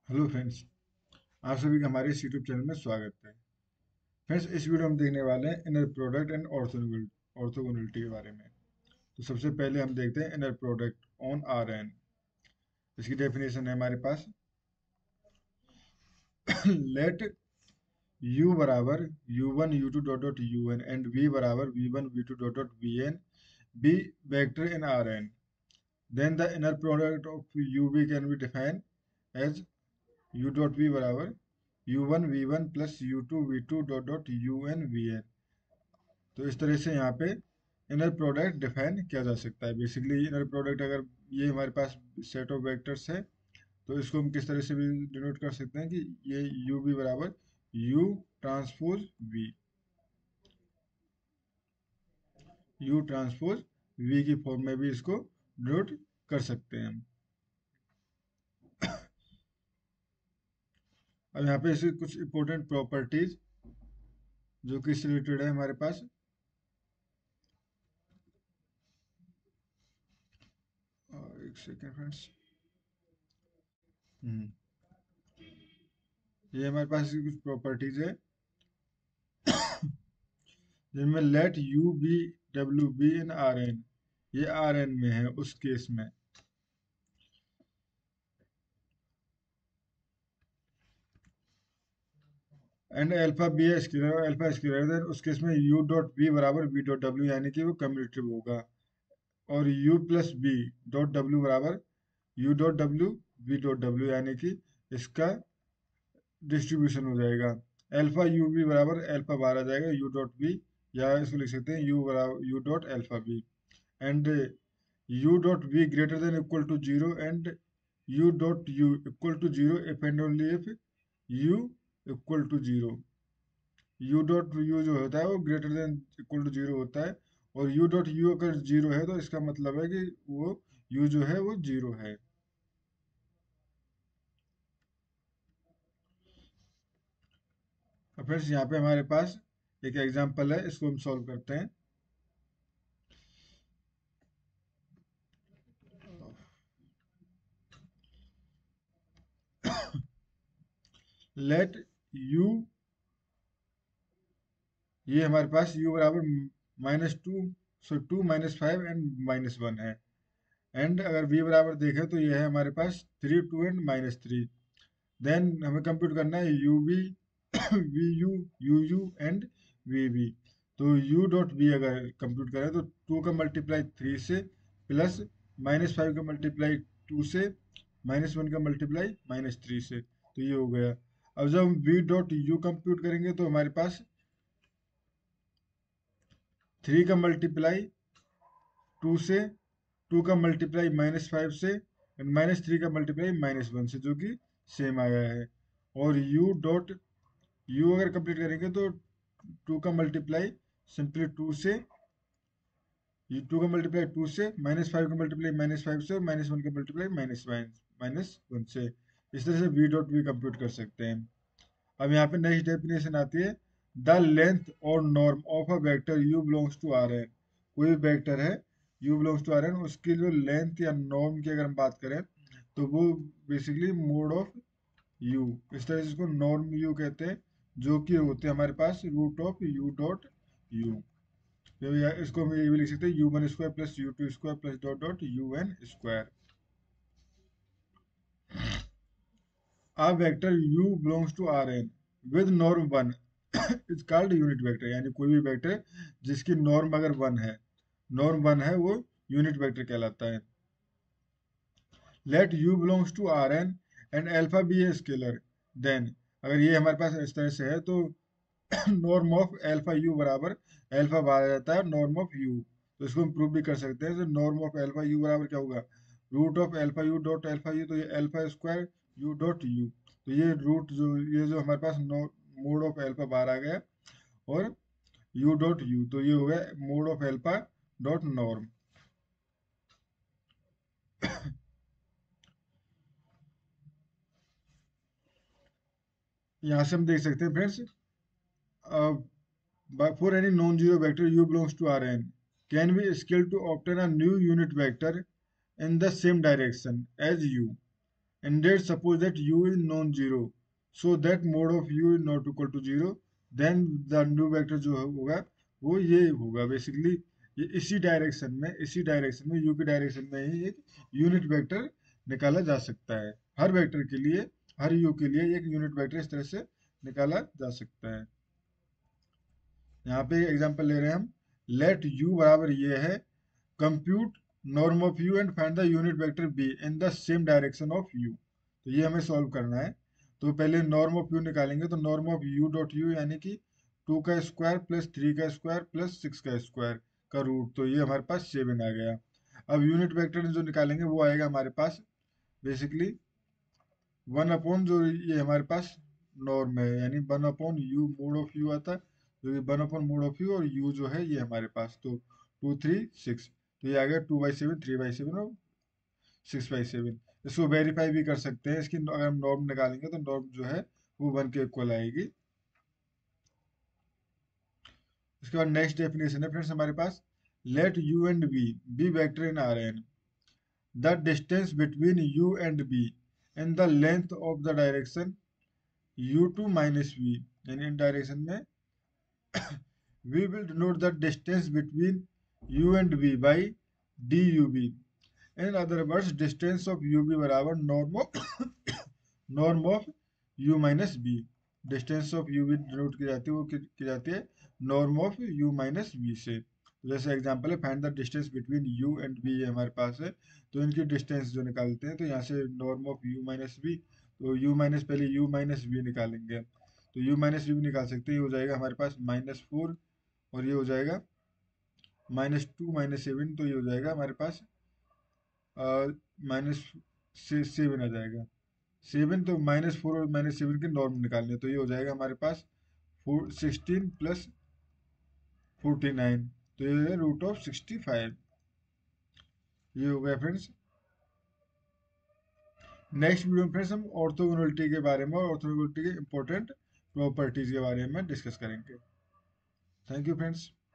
Hello friends, आप सभी का हमारे इस यूट्यूब चैनल में स्वागत है। फ्रेंड्स, इस वीडियो में हम देखने वाले हैं इनर प्रोडक्ट एंड ऑर्थोगोनलिटी के बारे में। तो सबसे पहले हम देखते हैं inner product on R N. इसकी डेफिनेशन है हमारे पास लेट u बराबर u1 u2 dot dot un and v बराबर v1 v2 dot dot vn be vector in Rn. Then the inner product of uv can be defined as u dot v बराबर u1 v1 plus u2 v2 dot dot un vn। तो इस तरह से यहाँ पे inner product define किया जा सकता है। बेसिकली इनर प्रोडक्ट अगर ये हमारे पास सेट ऑफ वेक्टर्स है तो इसको हम किस तरह से भी डिनोट कर सकते हैं कि ये u v बराबर u transpose v, u transpose v की फॉर्म में भी इसको डिनोट कर सकते हैं हम। अब यहाँ पे इसकी कुछ इंपॉर्टेंट प्रॉपर्टीज जो कि इससे रिलेटेड है हमारे पास। एक सेकेंड फ्रेंड्स। ये हमारे पास इसकी कुछ प्रॉपर्टीज है जिनमें let U V W be in R N, ये आर एन में है उस केस में। एंड अल्फा बी है स्केलर, अल्फा स्केलर, देन उस केस में यू डॉट बी बराबर बी डॉट डब्ल्यू, यानी कि वो कम्यूटेटिव होगा। और U plus V dot W बराबर you dot W V dot W, यानी कि इसका डिस्ट्रीब्यूशन हो जाएगा। अल्फा यू बी बराबर अल्फा बार आ जाएगा यू डॉट बी, या इसको लिख सकते हैं यू बराबर you dot alpha b. And u dot v greater than equal to 0 and u dot u equal to 0 if and only if u equal to 0। u dot u जो होता है वो ग्रेटर देन इक्वल टू 0 होता है, और u dot u अगर 0 है तो इसका मतलब है कि वो u जो है वो 0 है। और फ्रेंड्स, यहाँ पे हमारे पास एक एग्जांपल है, इसको हम सॉल्व करते हैं। लेट u, ये हमारे पास u बराबर -2, सो 2 -5 एंड -1 है। एंड अगर v बराबर देखें तो ये है हमारे पास 3 2 एंड -3। देन हमें कंप्यूट करना है u b v u and v b. तो u डॉट v अगर कंप्यूट करें तो 2 का मल्टीप्लाई 3 से, प्लस -5 का मल्टीप्लाई 2 से, -1 का मल्टीप्लाई -3 से, तो ये हो गया। अब जब हम v डॉट u कंप्यूट करेंगे तो हमारे पास 3 का मल्टीप्लाई 2 से, 2 का मल्टीप्लाई -5 से, एंड -3 का मल्टीप्लाई -1 से, जो कि सेम आया है। और u डॉट u अगर कंप्लीट करेंगे तो 2 का मल्टीप्लाई सिंपली 2 से, 2 का मल्टीप्लाई 2 से, -5 का मल्टीप्लाई -5 से, और -1 का मल्टीप्लाई -1 से। इस तरह से v डॉट v कंप्यूट कर सकते हैं। अब यहाँ पे नेक्स्ट डेफिनेशन आती है द लेंथ और norm of a vector u belongs to R n. कोई भी वेक्टर है u belongs to R n, उसकी जो लेंथ या नॉर्म की अगर हम बात करें तो वो बेसिकली मोड ऑफ u, इस तरह से इसको नॉर्म u कहते हैं, जो कि होते हैं हमारे पास root of u dot u। तो इसको हम ये भी लिख सकते हैं u1 square plus u2 square plus dot dot un square. A vector u belongs to Rn with norm 1 is called unit vector, यानी कोई भी वेक्टर जिसकी नॉर्म अगर 1 है, नॉर्म 1 है, वो यूनिट वेक्टर कहलाता है। Let u belongs to Rn and alpha be a scalar, then अगर ये हमारे पास इस तरह से है तो नॉर्म ऑफ अल्फा यू बराबर अल्फा बार आ जाता है नॉर्म ऑफ यू। तो इसको हम प्रूव भी कर सकते हैं। तो नॉर्म ऑफ अल्फा यू बराबर क्या होगा, root of alpha u dot alpha u, तो ये alpha square u dot u, तो ये रूट जो ये जो हमारे पास मोड ऑफ अल्फा बार आ गया, और यू डॉट यू, तो ये हो गया mod of alpha dot norm. यहाँ से हम देख सकते हैं friends, for any non-zero vector u belongs to Rn can be scaled to obtain a new unit vector in the same direction as u, Indeed, suppose that u is non-zero, so that mode of u is not equal to zero, then the new vector जो होगा वो ये होगा basically, ये इसी direction में u की direction में ही एक यूनिट वेक्टर निकाला जा सकता है। हर वेक्टर के लिए, हर u के लिए एक यूनिट वेक्टर इस तरह से निकाला जा सकता है। यहाँ पे एग्जांपल ले रहे हैं हम, लेट u बराबर ये है, compute norm of u and find the unit vector b in the same direction of u। तो ये हमें सॉल्व करना है। तो पहले नॉर्म ऑफ u निकालेंगे, तो norm of u dot u यानी कि 2 का स्क्वायर प्लस 3 का स्क्वायर प्लस 6 का स्क्वायर का रूट, तो ये हमारे पास 7 आ गया। अब यूनिट वेक्टर जो निकालेंगे वो आएगा हमारे पास बेसिकली 1 अपॉन जो ये हमारे पास नॉर्म है, यानी 1 upon u mod of u आता है, जो कि 1 अपॉन मोड ऑफ यू, और यू जो है ये हमारे पास तो 2 3 6, तो ये आ गया 2/7 3/7 और 6/7। इसको वेरीफाई भी कर सकते हैं, इसकी अगर हम नॉर्म निकालेंगे तो नॉर्म जो है वो 1 के इक्वल आएगी। उसके बाद नेक्स्ट डेफिनेशन है फ्रेंड्स हमारे पास, let u and b vector in R n, the distance between u and b in the length of the direction u2 minus v, यानी इन डायरेक्शन में we will denote the distance between u and v by dub। in other words, distance of ub बराबर norm of u minus b। Distance of u भी denote की जाती है, वो की जाती है norm of u minus b से। तो जैसे एग्जांपल है, find the distance between u and b, ये हमारे पास है, तो इनकी डिस्टेंस जो निकालते हैं, तो यहाँ से norm of u minus b, तो u माइनस पहले u माइनस b निकालेंगे, तो u माइनस b भी निकाल सकते हैं। ये हो जाएगा हमारे पास -4, और ये हो जाएगा -2 -7, तो ये हो जाएगा हमारे पास -7 आ जाएगा 7, तो -4 और -7 के नॉर्म निकालने, तो ये हो जाएगा हमारे पास 16 प्लस 49, तो ये है √65। ये हो गया फ्रेंड्स। नेक्स्ट वीडियो में फ्रेंड्स हम ऑर्थोगोनलिटी के बारे में और ऑर्थोगोनलिटी के इंपॉर्टेंट प्रॉपर्टीज के बारे में डिस्कस करेंगे। Thank you friends.